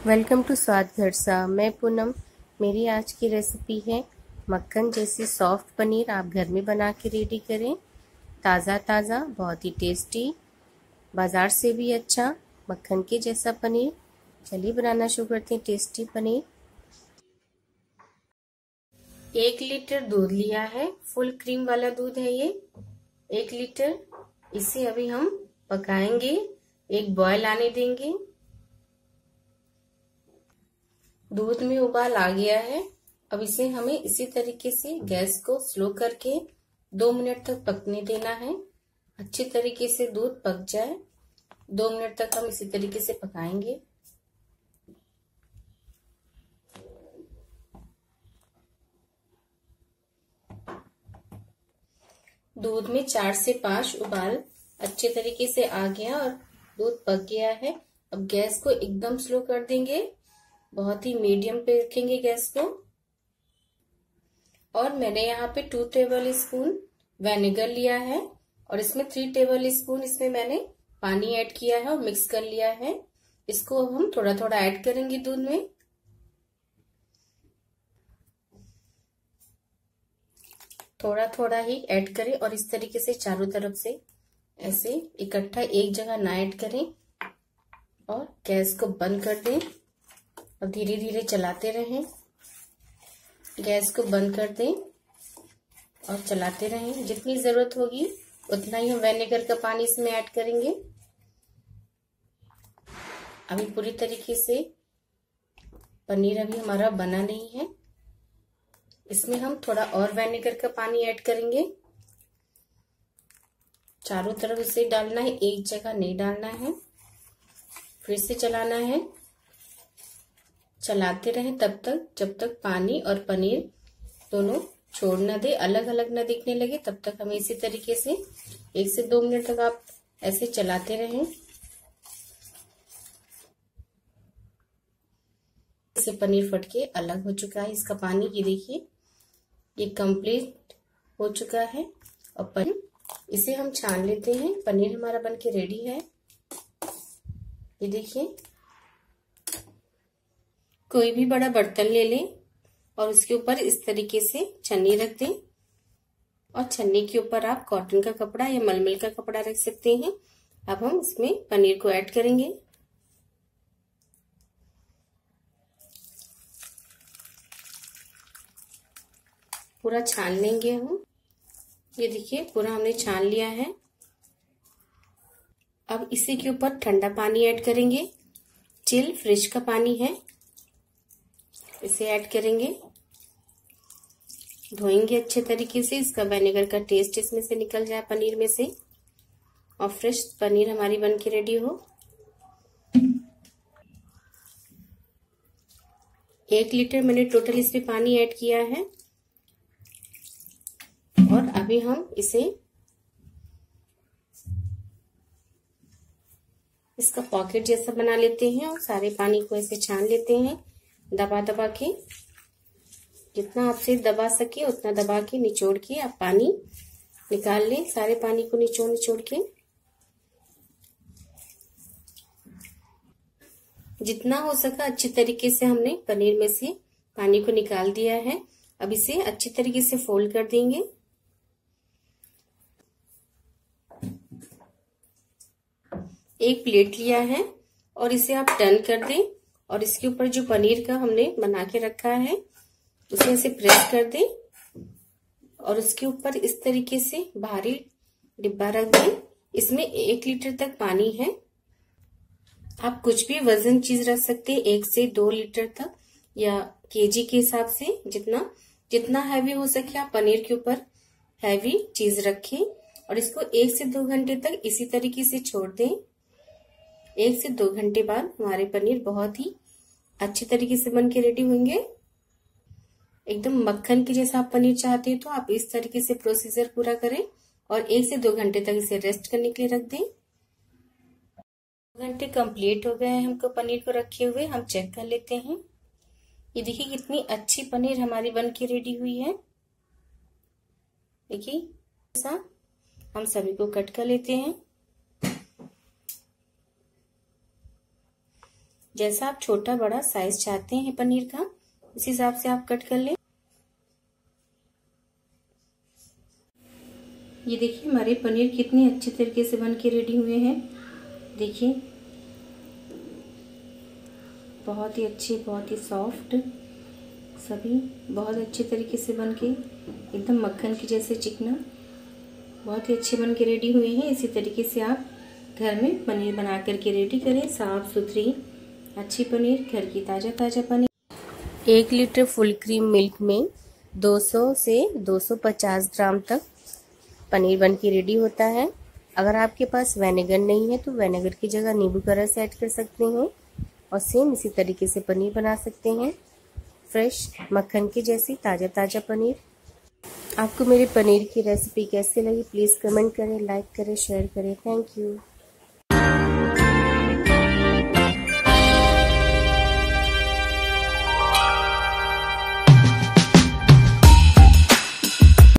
Welcome to स्वाद घर सा। मैं पूनम। मेरी आज की रेसिपी है मक्खन जैसी सॉफ्ट पनीर। आप घर में बना के रेडी करें। ताज़ा ताज़ा, बहुत ही टेस्टी, बाज़ार से भी अच्छा मक्खन के जैसा पनीर। चलिए बनाना शुरू करते हैं टेस्टी पनीर। 1 लीटर दूध लिया है, फुल क्रीम वाला दूध है ये 1 लीटर। इसे अभी हम पकाएंगे, एक बॉयल आने देंगे। दूध में उबाल आ गया है। अब इसे हमें इसी तरीके से गैस को स्लो करके 2 मिनट तक पकने देना है। अच्छी तरीके से दूध पक जाए, 2 मिनट तक हम इसी तरीके से पकाएंगे। दूध में 4 से 5 उबाल अच्छे तरीके से आ गया और दूध पक गया है। अब गैस को एकदम स्लो कर देंगे, बहुत ही मीडियम पे रखेंगे गैस को। और मैंने यहाँ पे 2 टेबल स्पून विनेगर लिया है और इसमें 3 टेबल स्पून इसमें मैंने पानी ऐड किया है और मिक्स कर लिया है। इसको अब हम थोड़ा थोड़ा ऐड करेंगे दूध में। थोड़ा थोड़ा ही ऐड करें और इस तरीके से चारों तरफ से ऐसे इकट्ठा एक जगह ना ऐड करें और गैस को बंद कर दें और धीरे धीरे चलाते रहें। गैस को बंद कर दें और चलाते रहें। जितनी जरूरत होगी उतना ही हम विनेगर का पानी इसमें ऐड करेंगे। अभी पूरी तरीके से पनीर अभी हमारा बना नहीं है। इसमें हम थोड़ा और विनेगर का पानी ऐड करेंगे। चारों तरफ इसे डालना है, एक जगह नहीं डालना है। फिर से चलाना है, चलाते रहें तब तक जब तक पानी और पनीर दोनों छोड़ न दे, अलग अलग न दिखने लगे। तब तक हमें इसी तरीके से 1 से 2 मिनट तक आप ऐसे चलाते रहें। इससे पनीर फट के अलग हो चुका है इसका पानी। ये देखिए, ये कंप्लीट हो चुका है। और पनीर इसे हम छान लेते हैं। पनीर हमारा बनके रेडी है। ये देखिए, कोई भी बड़ा बर्तन ले लें और उसके ऊपर इस तरीके से छन्नी रख दें और छन्नी के ऊपर आप कॉटन का कपड़ा या मलमल का कपड़ा रख सकते हैं। अब हम इसमें पनीर को ऐड करेंगे। पूरा छान लेंगे हम। ये देखिए, पूरा हमने छान लिया है। अब इसी के ऊपर ठंडा पानी ऐड करेंगे। चिल फ्रिज का पानी है, इसे ऐड करेंगे। धोएंगे अच्छे तरीके से, इसका विनेगर का टेस्ट इसमें से निकल जाए पनीर में से और फ्रेश पनीर हमारी बनके रेडी हो। 1 लीटर मैंने टोटल इसमें पानी ऐड किया है। और अभी हम इसे इसका पॉकेट जैसा बना लेते हैं और सारे पानी को ऐसे छान लेते हैं दबा दबा के। जितना आपसे दबा सके उतना दबा के निचोड़ के आप पानी निकाल लें। सारे पानी को निचोड़ निचोड़ के जितना हो सका अच्छी तरीके से हमने पनीर में से पानी को निकाल दिया है। अब इसे अच्छी तरीके से फोल्ड कर देंगे। एक प्लेट लिया है और इसे आप टर्न कर दें और इसके ऊपर जो पनीर का हमने बना के रखा है उसे ऐसे प्रेस कर दें और उसके ऊपर इस तरीके से भारी डिब्बा रख दें। इसमें 1 लीटर तक पानी है। आप कुछ भी वजन चीज रख सकते हैं, 1 से 2 लीटर तक या केजी के हिसाब से जितना हैवी हो सके आप पनीर के ऊपर हैवी चीज रखें और इसको 1 से 2 घंटे तक इसी तरीके से छोड़ दें। 1 से 2 घंटे बाद हमारे पनीर बहुत ही अच्छे तरीके से बन के रेडी होंगे। एकदम मक्खन के जैसा आप पनीर चाहते हैं तो आप इस तरीके से प्रोसीजर पूरा करें और 1 से 2 घंटे तक इसे रेस्ट करने के लिए रख दें। 2 घंटे कंप्लीट हो गए हैं हमको पनीर को रखे हुए। हम चेक कर लेते हैं। ये देखिए कितनी अच्छी पनीर हमारी बन के रेडी हुई है। देखिए, ऐसा हम सभी को कट कर लेते हैं। जैसा आप छोटा बड़ा साइज चाहते हैं पनीर का, उस हिसाब से आप कट कर लें। ये देखिए हमारे पनीर कितने अच्छे तरीके से बन के रेडी हुए हैं। देखिए बहुत ही अच्छे, बहुत ही सॉफ्ट, सभी बहुत अच्छे तरीके से बन के एकदम मक्खन के जैसे चिकना, बहुत ही अच्छे बन के रेडी हुए हैं। इसी तरीके से आप घर में पनीर बना करके रेडी करें। साफ सुथरी अच्छी पनीर, घर की ताज़ा ताज़ा paneer. 1 litre full cream milk में 200 से 250 ग्राम तक पनीर बन के रेडी होता है। अगर आपके पास विनेगर नहीं है तो विनेगर की जगह नींबू का रस ऐड कर सकते हैं और सेम इसी तरीके से पनीर बना सकते हैं। फ्रेश मक्खन की जैसी ताज़ा ताज़ा पनीर। आपको मेरी पनीर की रेसिपी कैसी लगी प्लीज़ कमेंट करें, लाइक करें, शेयर करें। Thank you.